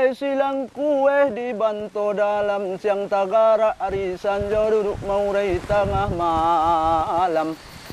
Hai silang kue dibanto dalam siang tagara arisan jauh duduk maurai tengah malam.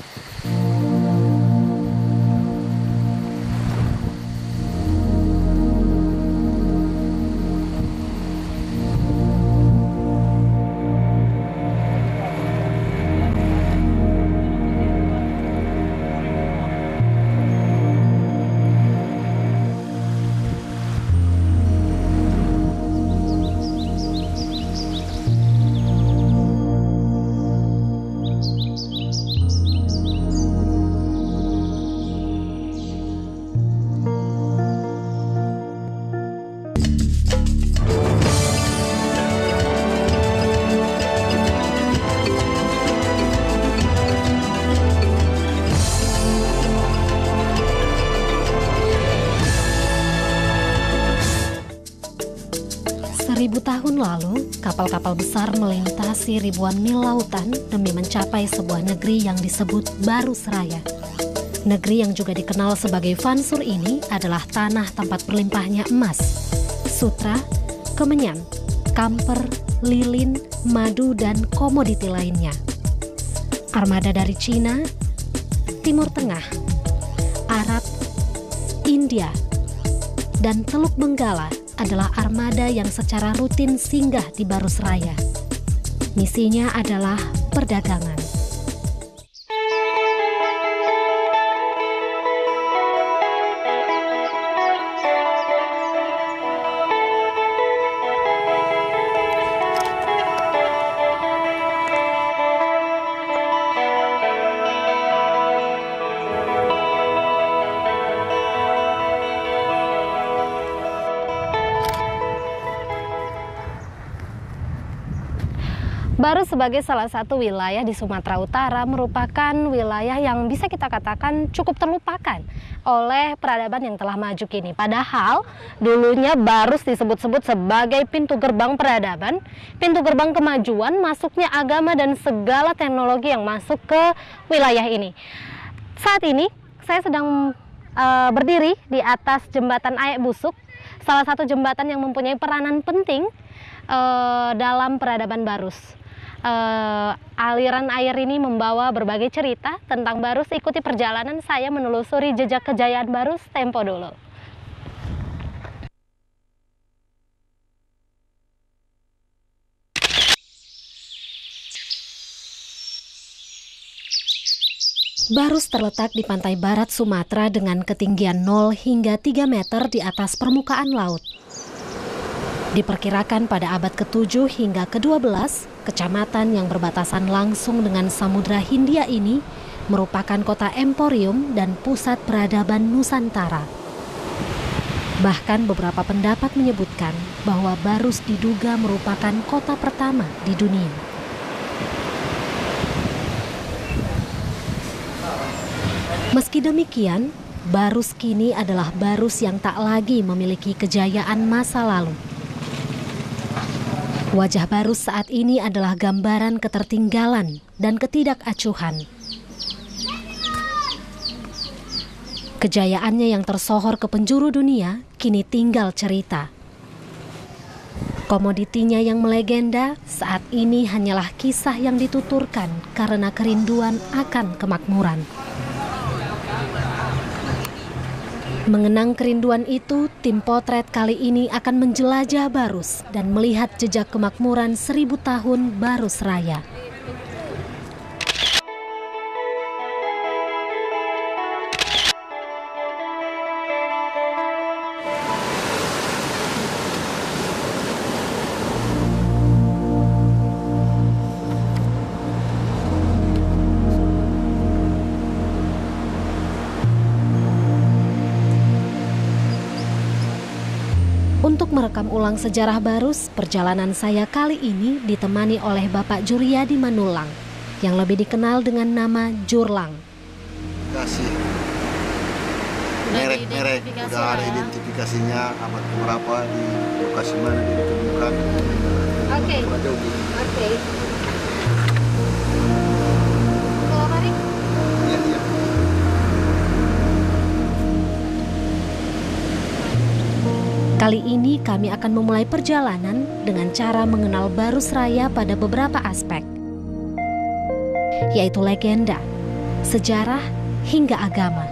Seribu tahun lalu, kapal-kapal besar melintasi ribuan mil lautan demi mencapai sebuah negeri yang disebut Barusraya. Negeri yang juga dikenal sebagai Vansur ini adalah tanah tempat berlimpahnya emas, sutra, kemenyan, kamper, lilin, madu, dan komoditi lainnya. Armada dari Cina, Timur Tengah, Arab, India, dan Teluk Benggala adalah armada yang secara rutin singgah di Barusraya. Misinya adalah perdagangan. Barus sebagai salah satu wilayah di Sumatera Utara merupakan wilayah yang bisa kita katakan cukup terlupakan oleh peradaban yang telah maju kini. Padahal dulunya Barus disebut-sebut sebagai pintu gerbang peradaban, pintu gerbang kemajuan, masuknya agama dan segala teknologi yang masuk ke wilayah ini. Saat ini saya sedang berdiri di atas jembatan Aek Busuk, salah satu jembatan yang mempunyai peranan penting dalam peradaban Barus. Aliran air ini membawa berbagai cerita tentang Barus. Ikuti perjalanan saya menelusuri jejak kejayaan Barus tempo dulu. Barus terletak di pantai barat Sumatera dengan ketinggian 0 hingga 3 meter di atas permukaan laut. Diperkirakan pada abad ke-7 hingga ke-12, kecamatan yang berbatasan langsung dengan Samudra Hindia ini merupakan kota emporium dan pusat peradaban Nusantara. Bahkan beberapa pendapat menyebutkan bahwa Barus diduga merupakan kota pertama di dunia. Meski demikian, Barus kini adalah Barus yang tak lagi memiliki kejayaan masa lalu. Wajah Barus saat ini adalah gambaran ketertinggalan dan ketidakacuhan. Kejayaannya yang tersohor ke penjuru dunia kini tinggal cerita. Komoditinya yang melegenda saat ini hanyalah kisah yang dituturkan karena kerinduan akan kemakmuran. Mengenang kerinduan itu, tim potret kali ini akan menjelajah Barus dan melihat jejak kemakmuran 1000 tahun Barusraya. Untuk merekam ulang sejarah Barus, perjalanan saya kali ini ditemani oleh Bapak Juryadi Manulang, yang lebih dikenal dengan nama Jurlang. Kasih merek-merek, udah ada identifikasinya, abad berapa, di lokasi mana dia ditemukan. Oke. Kali ini kami akan memulai perjalanan dengan cara mengenal Barus Raya pada beberapa aspek, yaitu legenda, sejarah, hingga agama.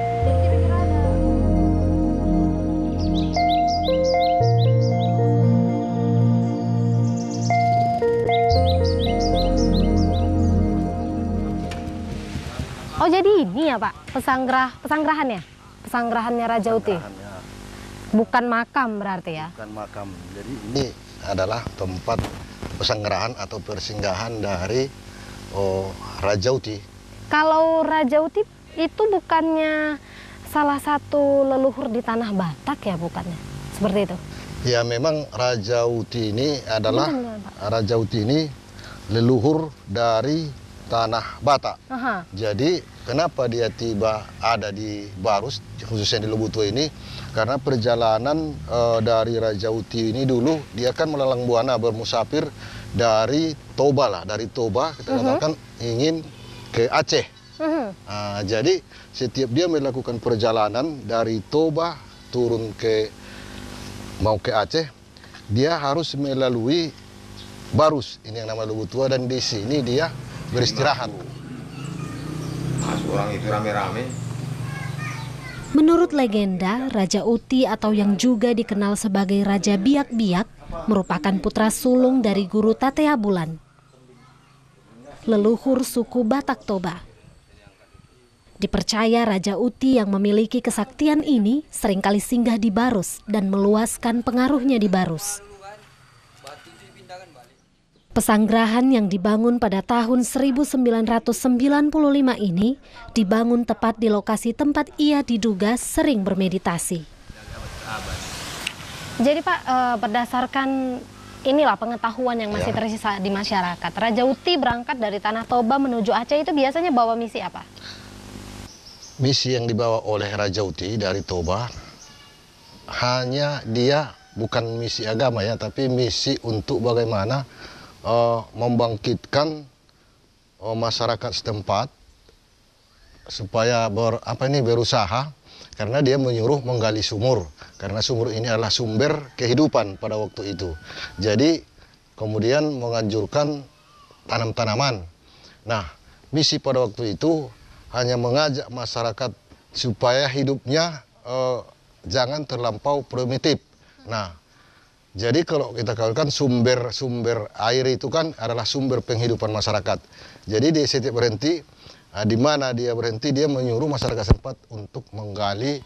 Oh, jadi ini ya Pak, pesanggrahannya? Pesanggrahannya Raja Uti? Bukan makam berarti ya? Bukan makam. Jadi ini adalah tempat pesanggrahan atau persinggahan dari Raja Uti. Kalau Raja Uti itu bukannya salah satu leluhur di tanah Batak ya, bukannya? Seperti itu? Ya, memang Raja Uti ini adalah Raja Uti ini leluhur dari tanah Batak. Aha. Jadi kenapa dia tiba ada di Barus, khususnya di Lobutua ini? Karena perjalanan dari Raja Uti ini dulu dia kan melalang buana bermusafir dari Toba lah, dari Toba kita katakan ingin ke Aceh. Jadi setiap dia melakukan perjalanan dari Toba turun mau ke Aceh, dia harus melalui Barus, ini yang namanya Lobutua, dan di sini dia beristirahat. Orang itu rame-rame. Menurut legenda, Raja Uti atau yang juga dikenal sebagai Raja Biak-Biak merupakan putra sulung dari Guru Tatea Bulan, leluhur suku Batak Toba. Dipercaya Raja Uti yang memiliki kesaktian ini seringkali singgah di Barus dan meluaskan pengaruhnya di Barus. Pesanggrahan yang dibangun pada tahun 1995 ini dibangun tepat di lokasi tempat ia diduga sering bermeditasi. Jadi Pak, berdasarkan inilah pengetahuan yang masih tersisa di masyarakat, Raja Uti berangkat dari Tanah Toba menuju Aceh itu biasanya bawa misi apa? Misi yang dibawa oleh Raja Uti dari Toba hanya dia bukan misi agama ya, tapi misi untuk bagaimana membangkitkan masyarakat setempat supaya berusaha, karena dia menyuruh menggali sumur, karena sumur ini adalah sumber kehidupan pada waktu itu. Jadi kemudian menganjurkan tanam-tanaman. Nah, misi pada waktu itu hanya mengajak masyarakat supaya hidupnya jangan terlampau primitif. Nah, jadi kalau kita katakan sumber air itu kan adalah sumber penghidupan masyarakat. Jadi di setiap berhenti, di mana dia berhenti, dia menyuruh masyarakat setempat untuk menggali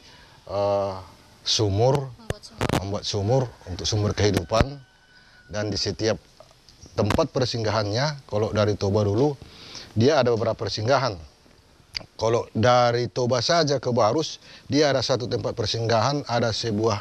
membuat sumur untuk sumber kehidupan. Dan di setiap tempat persinggahannya, kalau dari Toba dulu, dia ada beberapa persinggahan. Kalau dari Toba saja ke Barus, dia ada satu tempat persinggahan, ada sebuah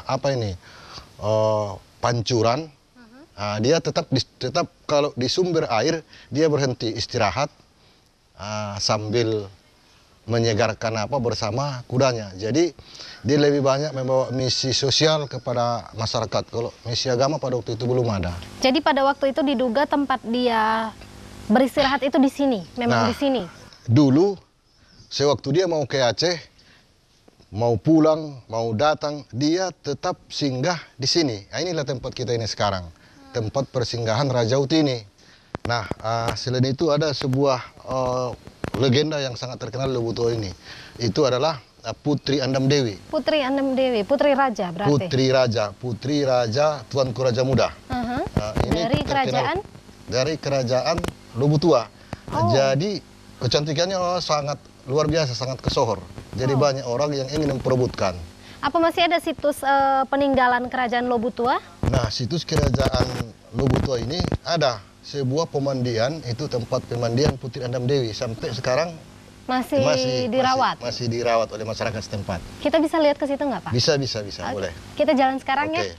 pancuran. Dia tetap kalau di sumber air dia berhenti istirahat sambil menyegarkan bersama kudanya. Jadi dia lebih banyak membawa misi sosial kepada masyarakat. Kalau misi agama pada waktu itu belum ada. Jadi pada waktu itu diduga tempat dia beristirahat itu di sini, memang di sini. Dulu sewaktu dia mau ke Aceh, mau pulang, mau datang, dia tetap singgah di sini. Nah, inilah tempat kita ini sekarang, tempat persinggahan Raja Uti ini. Nah, selain itu ada sebuah legenda yang sangat terkenal di Lobutua ini. Itu adalah Putri Andam Dewi. Putri Andam Dewi, Putri Raja berarti? Putri Raja, Tuanku Raja Muda. Ini dari kerajaan? Dari kerajaan Lobutua. Jadi kecantikannya sangat luar biasa, sangat kesohor. Jadi banyak orang yang ingin memperebutkan. Apa masih ada situs peninggalan kerajaan Lobutua? Nah, situs kerajaan Lobutua ini ada sebuah pemandian, itu tempat pemandian Putri Andam Dewi. Sampai sekarang masih dirawat? Masih dirawat oleh masyarakat setempat. Kita bisa lihat ke situ nggak Pak? Bisa, boleh. Kita jalan sekarang ya?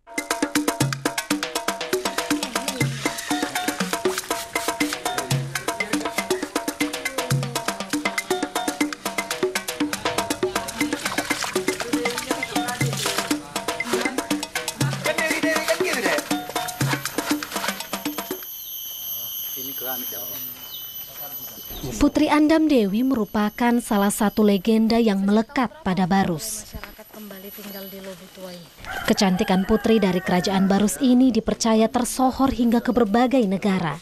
Putri Andam Dewi merupakan salah satu legenda yang melekat pada Barus. tinggal di Lobutua ini. Kecantikan putri dari Kerajaan Barus ini dipercaya tersohor hingga ke berbagai negara.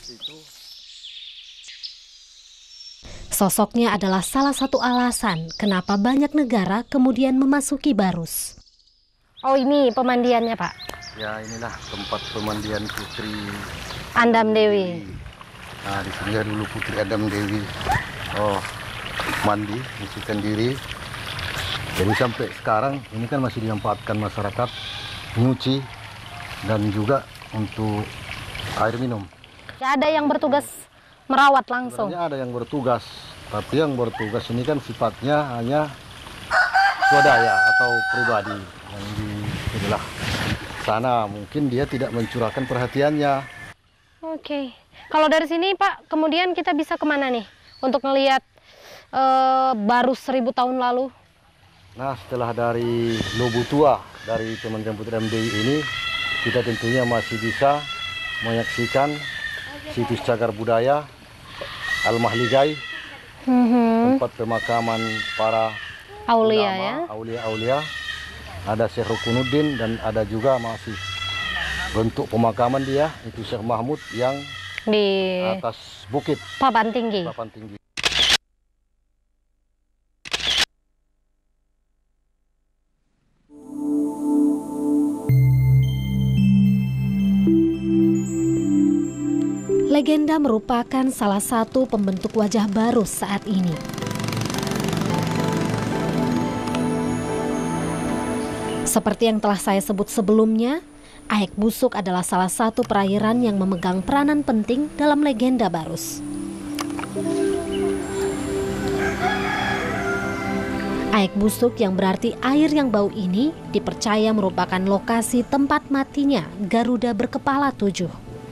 Sosoknya adalah salah satu alasan kenapa banyak negara kemudian memasuki Barus. Oh, ini pemandiannya, Pak? Ya, inilah tempat pemandian Putri Andam Dewi. Nah, di sini dulu Putri Andam Dewi mandi, mensucikan diri. Jadi sampai sekarang ini kan masih dimanfaatkan masyarakat nyuci dan juga untuk air minum. Ya, ada yang bertugas merawat langsung. Sebenarnya ada yang bertugas, tapi yang bertugas ini kan sifatnya hanya swadaya atau pribadi yang di inilah sana. Mungkin dia tidak mencurahkan perhatiannya. Oke. Kalau dari sini, Pak, kemudian kita bisa kemana nih untuk ngelihat Barus 1000 tahun lalu? Nah, setelah dari Lobutua, dari Kementerian Putri Andam Dewi ini, kita tentunya masih bisa menyaksikan situs cagar budaya Al-Mahligai, tempat pemakaman para Aulia, ulama, ya. aulia-aulia. Ada Syekh Rukunuddin dan ada juga masih bentuk pemakaman dia, itu Syekh Mahmud yang Di atas bukit, papan tinggi. papan tinggi. Legenda merupakan salah satu pembentuk wajah Barus saat ini. Seperti yang telah saya sebut sebelumnya, Aek Busuk adalah salah satu perairan yang memegang peranan penting dalam legenda Barus. Aek Busuk yang berarti air yang bau ini dipercaya merupakan lokasi tempat matinya Garuda berkepala 7.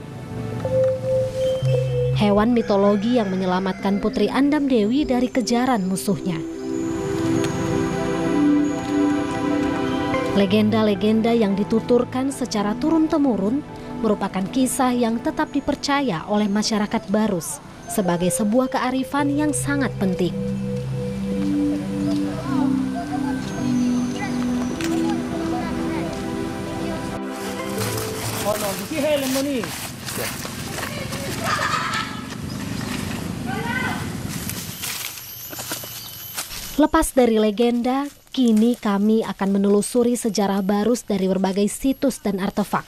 Hewan mitologi yang menyelamatkan Putri Andam Dewi dari kejaran musuhnya. Legenda-legenda yang dituturkan secara turun-temurun merupakan kisah yang tetap dipercaya oleh masyarakat Barus sebagai sebuah kearifan yang sangat penting. Lepas dari legenda, kini kami akan menelusuri sejarah Barus dari berbagai situs dan artefak.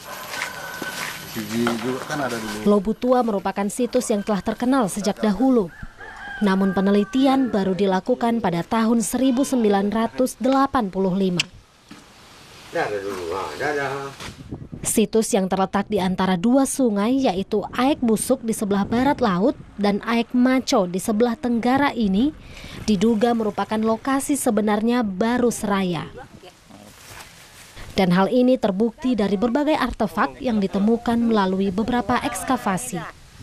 Lobutua merupakan situs yang telah terkenal sejak dahulu. Namun penelitian baru dilakukan pada tahun 1985. Situs yang terletak di antara dua sungai yaitu Aek Busuk di sebelah barat laut dan Aek Maco di sebelah tenggara ini diduga merupakan lokasi sebenarnya Barus Raya. Dan hal ini terbukti dari berbagai artefak yang ditemukan melalui beberapa ekskavasi.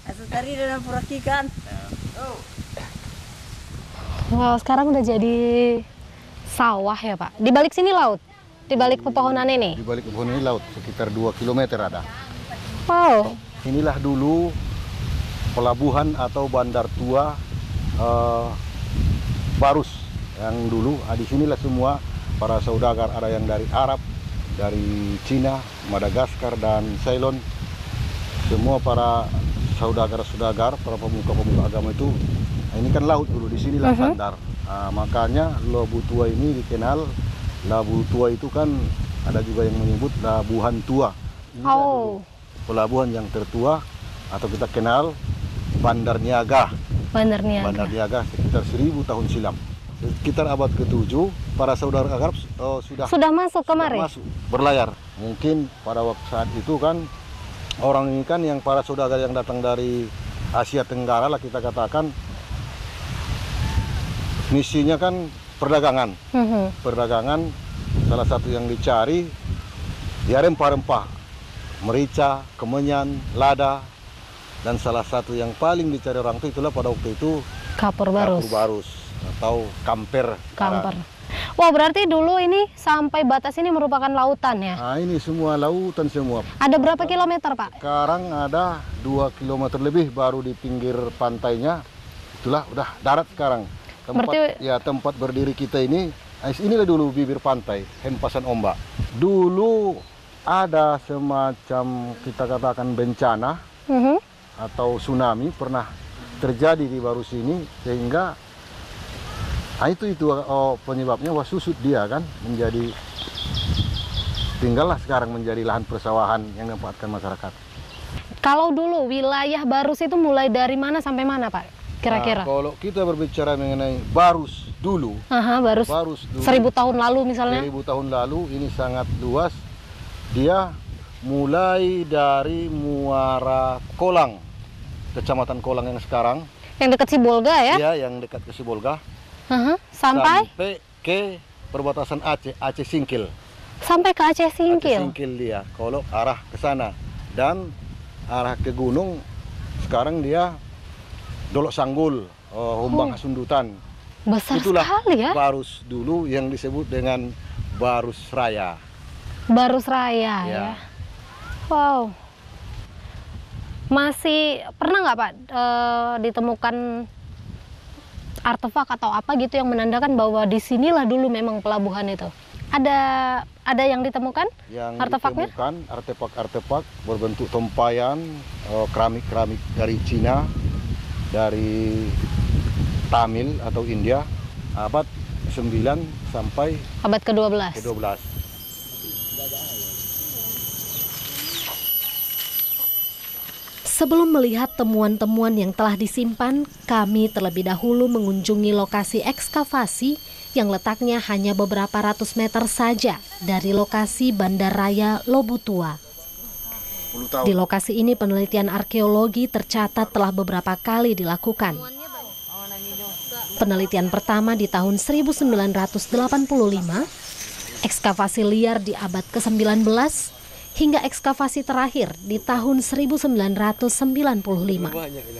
Wow, sekarang udah jadi sawah ya, Pak. Di balik sini laut. Di balik pepohonan ini. Di balik pepohonan ini laut, sekitar 2 km ada. Wow. Inilah dulu pelabuhan atau bandar tua Barus yang dulu. Di sinilah semua para saudagar, ada yang dari Arab, dari Cina, Madagaskar dan Ceylon. Semua para saudagar-saudagar, para pemuka-pemuka agama itu. Ini kan laut dulu, di sinilah bandar. Makanya Lobutua ini dikenal. Lobutua itu kan ada juga yang menyebut Labuhan Tua. Oh. Pelabuhan yang tertua atau kita kenal Bandar Niaga. Bandar Niaga. Bandar Niaga sekitar 1000 tahun silam. Sekitar abad ke-7 para saudara Arab sudah masuk kemari. Masuk berlayar. Mungkin pada waktu saat itu kan orang ini kan yang para saudara yang datang dari Asia Tenggara lah kita katakan, misinya kan perdagangan. Perdagangan salah satu yang dicari ya rempah-rempah, merica, kemenyan, lada, dan salah satu yang paling dicari orang itu itulah pada waktu itu Kapur Barus atau kamper. Wah, berarti dulu ini sampai batas ini merupakan lautan ya? Nah, ini semua lautan semua. Ada berapa kilometer, Pak? Sekarang ada 2 kilometer lebih baru di pinggir pantainya. Itulah udah darat sekarang. Tempat berdiri kita ini inilah dulu bibir pantai, hempasan ombak. Dulu ada semacam kita katakan bencana atau tsunami pernah terjadi di baru sini, sehingga itu penyebabnya susut dia kan, menjadi tinggallah sekarang menjadi lahan persawahan yang dimanfaatkan masyarakat. Kalau dulu wilayah Barus itu mulai dari mana sampai mana, Pak? Kira-kira? Nah, kalau kita berbicara mengenai Barus dulu, Barus dulu. 1000 tahun lalu misalnya? 1000 tahun lalu ini sangat luas. Dia mulai dari Muara Kolang, Kecamatan Kolang yang sekarang. Yang dekat Sibolga ya? Iya, yang dekat ke Sibolga. Sampai ke perbatasan Aceh Singkil. Sampai ke Aceh Singkil? Aceh Singkil dia, kalau arah ke sana. Dan arah ke gunung, sekarang dia Dolok Sanggul, Humbang Hasundutan. Besar Itulah sekali ya? Barus dulu yang disebut dengan Barus Raya. Barus Raya ya. Wow. Masih pernah nggak Pak ditemukan artefak atau apa gitu yang menandakan bahwa disinilah dulu memang pelabuhan itu? Ada yang ditemukan? Yang artefaknya? ditemukan artefak berbentuk tempayan, keramik dari Cina, dari Tamil atau India, abad 9 sampai abad ke-12. Sebelum melihat temuan-temuan yang telah disimpan, kami terlebih dahulu mengunjungi lokasi ekskavasi yang letaknya hanya beberapa ratus meter saja dari lokasi Bandaraya Lobutua. Di lokasi ini penelitian arkeologi tercatat telah beberapa kali dilakukan. Penelitian pertama di tahun 1985, ekskavasi liar di abad ke-19, hingga ekskavasi terakhir di tahun 1995.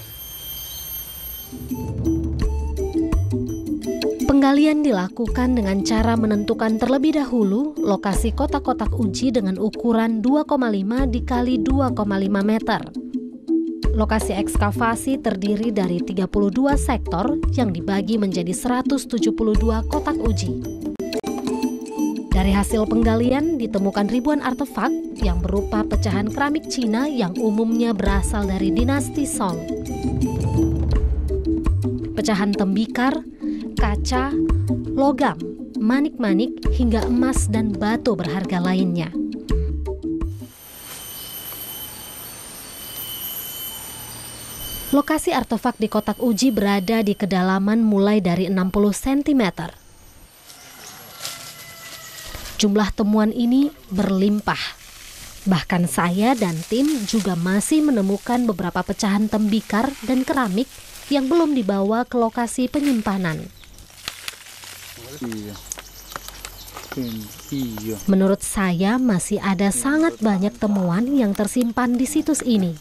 Penggalian dilakukan dengan cara menentukan terlebih dahulu lokasi kotak-kotak uji dengan ukuran 2,5 dikali 2,5 meter. Lokasi ekskavasi terdiri dari 32 sektor yang dibagi menjadi 172 kotak uji. Dari hasil penggalian ditemukan ribuan artefak yang berupa pecahan keramik Cina yang umumnya berasal dari dinasti Song. Pecahan tembikar, kaca, logam, manik-manik, hingga emas dan batu berharga lainnya. Lokasi artefak di kotak uji berada di kedalaman mulai dari 60 cm. Jumlah temuan ini berlimpah. Bahkan saya dan tim juga masih menemukan beberapa pecahan tembikar dan keramik yang belum dibawa ke lokasi penyimpanan. Menurut saya masih ada sangat banyak temuan yang tersimpan di situs ini.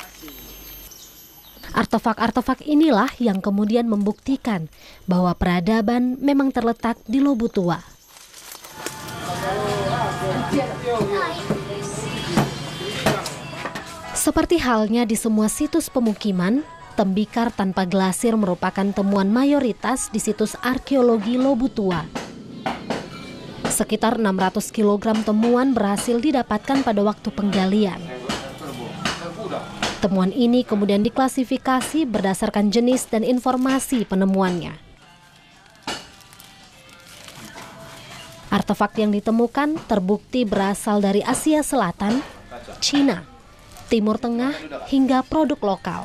Artefak-artefak inilah yang kemudian membuktikan bahwa peradaban memang terletak di Lobutua. Seperti halnya di semua situs pemukiman, tembikar tanpa glasir merupakan temuan mayoritas di situs arkeologi Lobutua. Sekitar 600 kg temuan berhasil didapatkan pada waktu penggalian. Temuan ini kemudian diklasifikasi berdasarkan jenis dan informasi penemuannya. Artefak yang ditemukan terbukti berasal dari Asia Selatan, Cina, Timur Tengah, hingga produk lokal.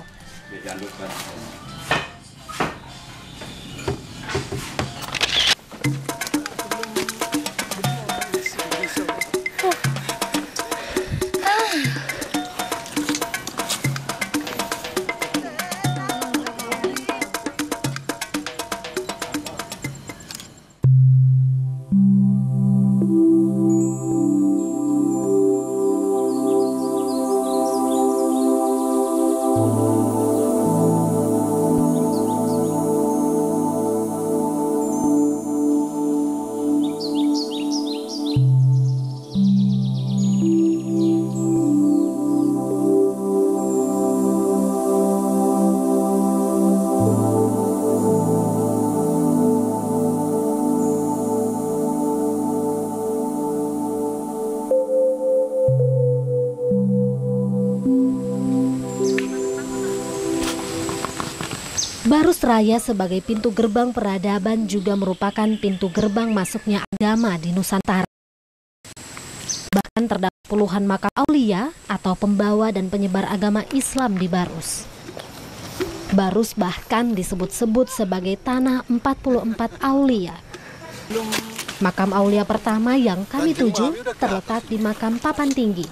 Barus Raya sebagai pintu gerbang peradaban juga merupakan pintu gerbang masuknya agama di Nusantara. Bahkan terdapat puluhan makam aulia atau pembawa dan penyebar agama Islam di Barus. Barus bahkan disebut-sebut sebagai tanah 44 aulia. Makam aulia pertama yang kami tuju terletak di makam Papan Tinggi.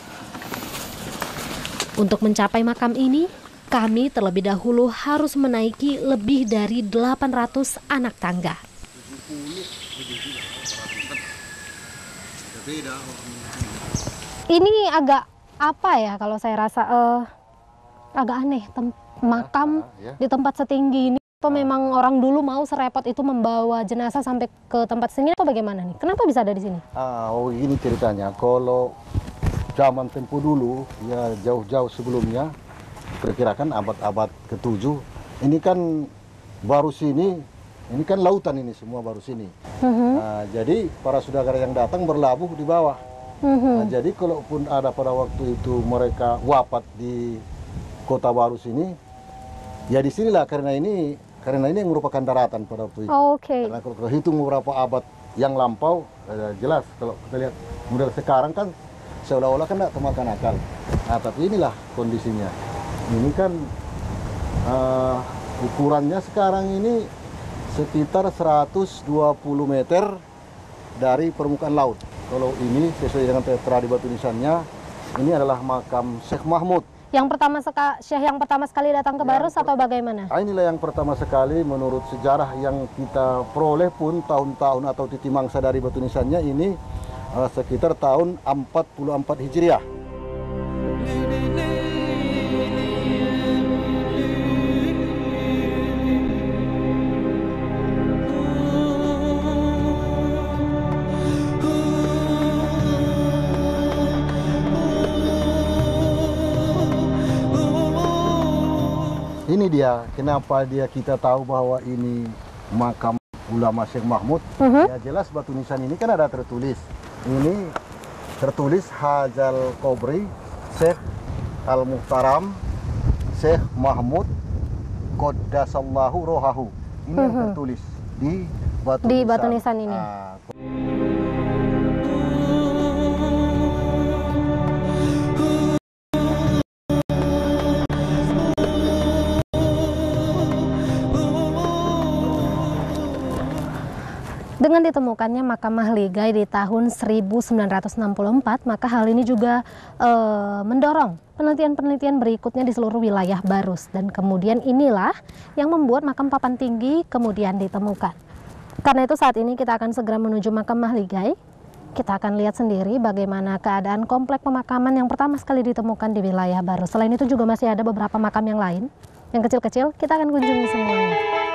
Untuk mencapai makam ini, kami terlebih dahulu harus menaiki lebih dari 800 anak tangga. Ini agak apa ya kalau saya rasa agak aneh, makam di tempat setinggi ini. Apa memang orang dulu mau serepot itu membawa jenazah sampai ke tempat sini atau bagaimana nih? Kenapa bisa ada di sini? Oh ini ceritanya, kalau zaman tempo dulu ya jauh-jauh sebelumnya, perkirakan abad-abad ke-7, ini kan Barus ini kan lautan ini semua Barus ini. Jadi para saudara yang datang berlabuh di bawah. Jadi kalaupun ada pada waktu itu mereka wafat di kota Barus ini, ya di sinilah karena ini yang merupakan daratan pada waktu itu. Karena kalau hitung beberapa abad yang lampau, jelas kalau kita lihat model sekarang kan seolah-olah kan tidak termakan akal. Nah tapi inilah kondisinya. Ini kan ukurannya sekarang ini sekitar 120 meter dari permukaan laut. Kalau ini sesuai dengan tertera di batu nisannya, ini adalah makam Syekh Mahmud. Yang pertama sekali datang ke Barus atau bagaimana? Inilah yang pertama sekali menurut sejarah yang kita peroleh pun tahun-tahun atau titi mangsa dari batu nisannya ini sekitar tahun 44 Hijriah. Ini dia kenapa kita tahu bahwa ini makam ulama Syekh Mahmud. Ya jelas batu nisan ini kan ada tertulis. Ini tertulis Hajal Qobri Syekh Al-Muhtaram Syekh Mahmud Qaddasallahu rohahu. Ini yang tertulis di batu nisan ini. Dengan ditemukannya makam Mahligai di tahun 1964, maka hal ini juga mendorong penelitian-penelitian berikutnya di seluruh wilayah Barus. Dan kemudian inilah yang membuat makam Papan Tinggi kemudian ditemukan. Karena itu saat ini kita akan segera menuju makam Mahligai. Kita akan lihat sendiri bagaimana keadaan komplek pemakaman yang pertama sekali ditemukan di wilayah Barus. Selain itu juga masih ada beberapa makam yang lain, yang kecil-kecil, kita akan kunjungi semuanya.